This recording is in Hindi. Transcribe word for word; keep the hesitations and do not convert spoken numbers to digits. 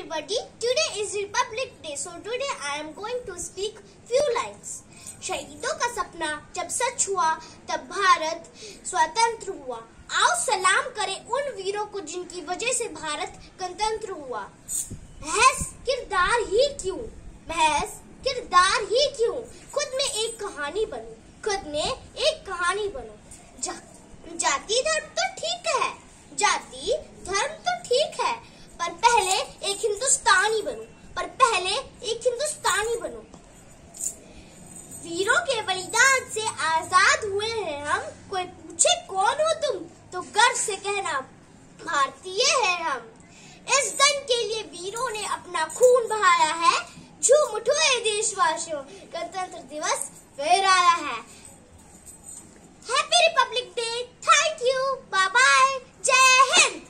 everybody, today is Republic Day, so today I am going to speak few lines. शहीदों का सपना जब सच हुआ तब भारत स्वतंत्र हुआ। आओ सलाम करें उन वीरों को जिनकी वजह से भारत गणतंत्र हुआ। महज किरदार ही क्यों, महज किरदार ही क्यों, खुद में एक कहानी बनो, खुद में एक कहानी बनो। जा, जाति धर्म तो ठीक है, जाति धर्म तो ठीक है, पर पहले एक हिंदुस्तानी बनो, पर पहले एक हिंदुस्तानी बनो। वीरों के बलिदान से आजाद हुए हैं हम, कोई पूछे कौन हो तुम तो गर्व से कहना भारतीय है हम। इस दिन के लिए वीरों ने अपना खून बहाया है, झूम उठो ए देशवासियों, गणतंत्र दिवस फिर आया है। Happy republic day, thank you, bye bye, जय हिंद।